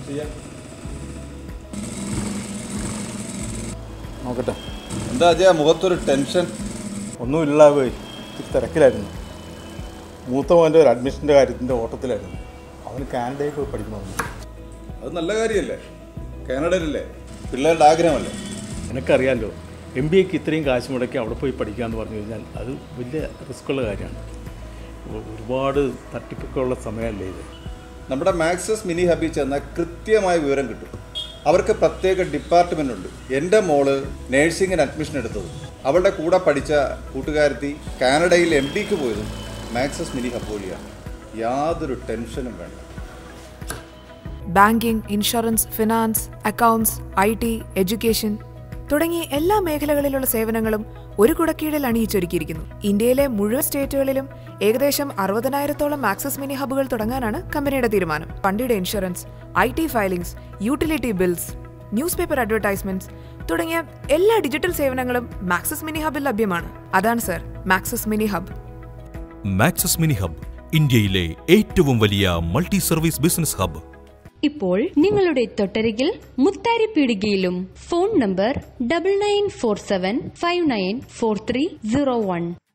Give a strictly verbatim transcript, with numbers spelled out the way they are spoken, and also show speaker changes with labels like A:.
A: നോക്കട്ടെ.
B: എന്താ അജയ മുഖത്തൊരു ടെൻഷൻ?
A: ഒന്നുമില്ല, പോയി തിരക്കിലായിരുന്നു. മൂത്ത മോൻ്റെ ഒരു അഡ്മിഷൻ്റെ കാര്യത്തിൻ്റെ ഓട്ടത്തിലായിരുന്നു. അവന് കാനഡയിൽ പോയി പഠിക്കണമെന്ന്.
B: അത് നല്ല കാര്യമല്ലേ? കാനഡയിലല്ലേ, പിള്ളേരുടെ ആഗ്രഹമല്ലേ?
A: എനിക്കറിയാമല്ലോ, എം ബി എക്ക് ഇത്രയും കാശ് മുടക്കി അവിടെ പോയി പഠിക്കാമെന്ന് പറഞ്ഞു കഴിഞ്ഞാൽ അത് വലിയ റിസ്ക്കുള്ള കാര്യമാണ്. ഒരുപാട് തട്ടിപ്പൊക്കെയുള്ള സമയമല്ലേ ഇത്.
B: നമ്മുടെ മാക്സസ് മിനി ഹബിൽ ചെന്നാൽ കൃത്യമായ വിവരം കിട്ടും. അവർക്ക് പ്രത്യേക ഡിപ്പാർട്ട്മെൻ്റ് ഉണ്ട്. എൻ്റെ മോള് നേഴ്സിങ്ങിന് അഡ്മിഷൻ എടുത്തത്, അവളുടെ കൂടെ പഠിച്ച കൂട്ടുകാരത്തി കാനഡയിൽ എം ഡിക്ക് പോയതും മാക്സസ് മിനി ഹബ് വഴിയാണ്. യാതൊരു ടെൻഷനും വേണ്ട.
C: Banking, insurance, finance, accounts, I T, education തുടങ്ങിയ എല്ലാ മേഖലകളിലുള്ള സേവനങ്ങളും ഒരു കുടക്കീഴിൽ അണിയിച്ചൊരുക്കിയിരിക്കുന്നു. ഇന്ത്യയിലെ മുഴുവൻ സ്റ്റേറ്റുകളിലും ഏകദേശം അറുപതിനായിരത്തോളം മാക്സസ് മിനി ഹബ്ബുകൾ തുടങ്ങാനാണ് കമ്പനിയുടെ തീരുമാനം. വണ്ടിയുടെ insurance, I T filings, utility bills, newspaper advertisements തുടങ്ങിയ എല്ലാ ഡിജിറ്റൽ സേവനങ്ങളും മാക്സസ് മിനി ഹബ്ബിൽ ലഭ്യമാണ്. അതാണ് sir Maxus mini hub.
D: Maxus mini hub ഇന്ത്യയിലെ ഏറ്റവും വലിയ മൾട്ടി സർവീസ് ബിസിനസ് ഹബ്.
E: ഇപ്പോൾ നിങ്ങളുടെ തൊട്ടരികിൽ മുത്താരി പീടികയിലും. Phone number double nine four seven five nine four three zero one.